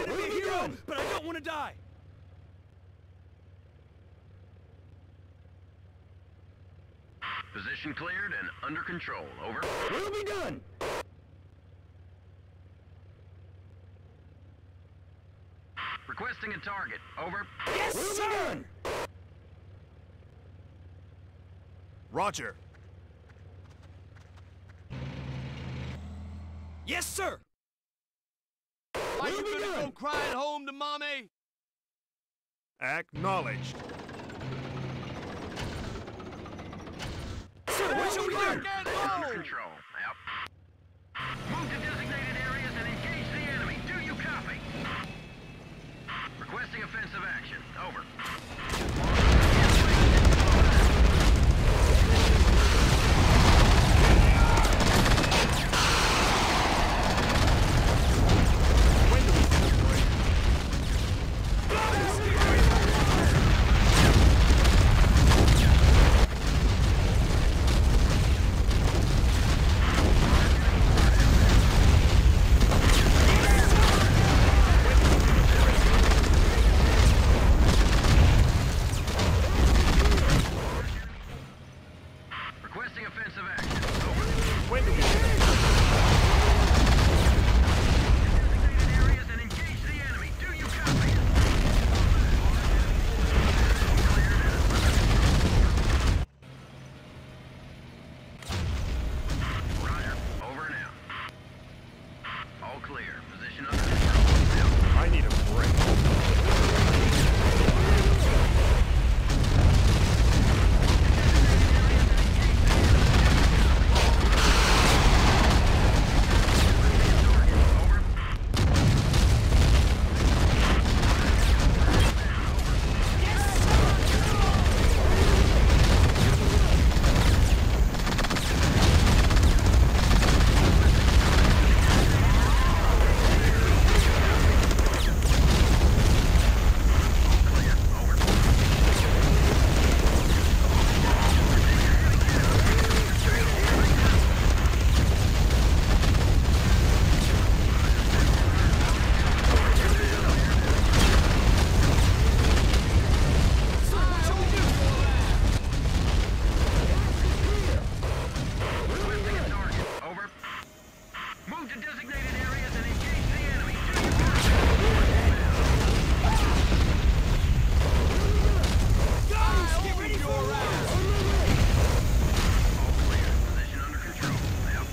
wanted to be a hero, but I don't want to die. Position cleared and under control. Over. Will be done. Requesting a target. Over. Yes, Will be sir! done. Roger. Yes, sir! Are you gonna go crying home to mommy? Acknowledged. Sir, what shall we do? Under control. Yep. Move to designated areas and engage the enemy. Do you copy? Requesting offensive action. Over. Requesting offensive action. Over. When do we Designated areas and engage the enemy. Do you copy? Roger. Over and out. All clear. Position under control. I need a break. Requesting a target. Over. Move to designated areas and engage the enemy. Do you Guys, get ready for a round! all clear. Position under control. Yep.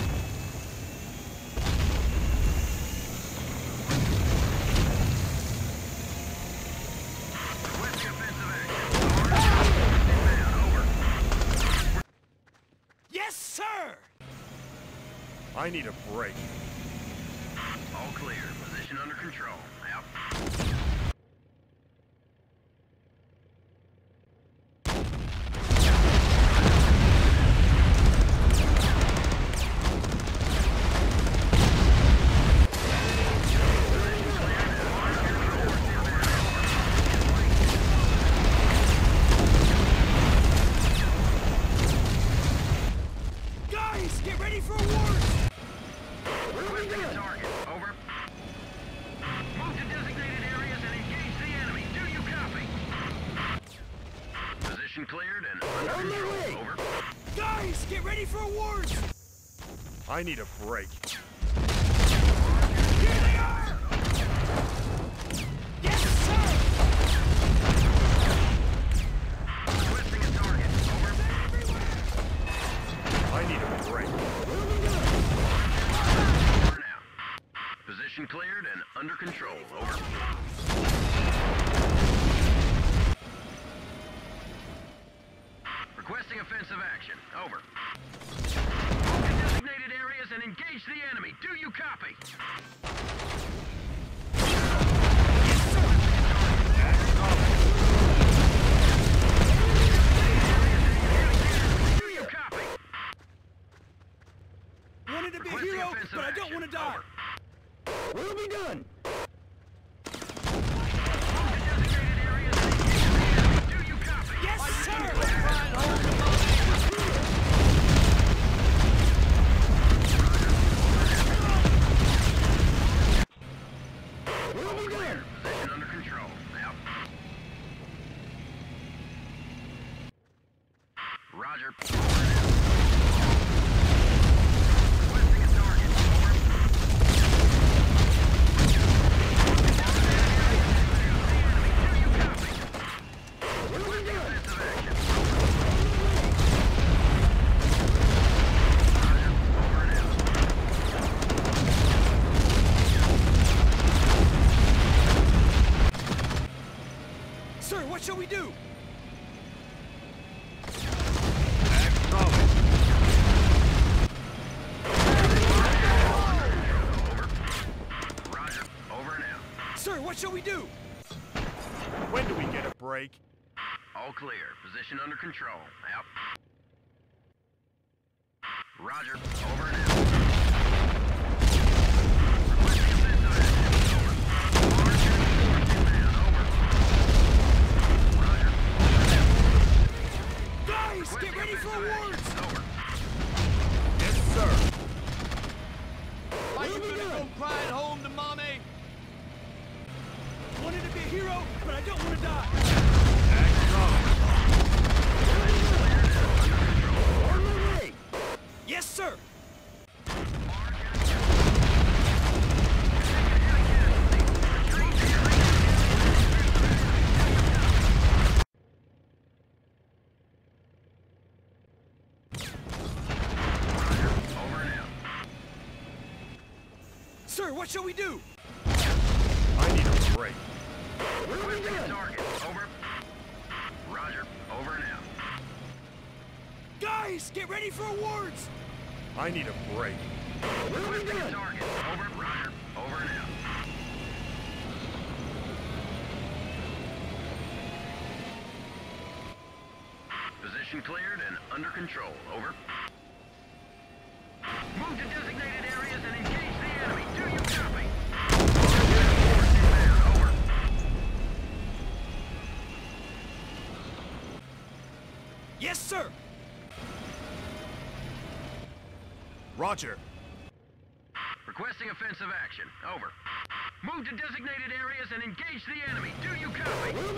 Requesting offensive action. Inbound. Over. Yes, sir! I need a break. All clear. Position under control. Yep. Guys, get ready for awards! Requesting a target. Over. Move to designated areas and engage the enemy. Do you copy? Position cleared and under On my control. way. Over. Guys, get ready for awards! I need a break. Here they are! Yes, sir! Requesting a target. Over. I need a break. Over now. Position cleared and under control. Over. Requesting offensive action. Over. Move to designated areas and engage the enemy. Do you copy? Do you copy? Wanted to be a Requesting hero, offensive but I don't action. want to die. Over. Will be done. Designated areas and engage the enemy. Do you copy? Yes, sir! Will we do? When do we get a break? All clear. Position under control. Out. Roger. Over and out. Requesting offensive action. Over. Large reinforced inbound. Over. Roger. Over and out. Guys, get Requesting ready for offensive awards! action. Over. Yes, sir. Are you Moving gonna go on. crying home to mommy? Wanted to be a hero, but I don't want to die. On my way. Yes, sir. Over and out. Sir, what shall we do? I need a break. Requesting a target. Over. Roger. Over and out. Guys, get ready for awards! I need a break. Requesting a target. Over. Roger. Over and out. Position cleared and under control. Over. Move to designated areas and engage the enemy. Do you copy? Reinforced inbound. Over. Yes, sir. Roger. Requesting offensive action. Over. Move to designated areas and engage the enemy. Do you copy?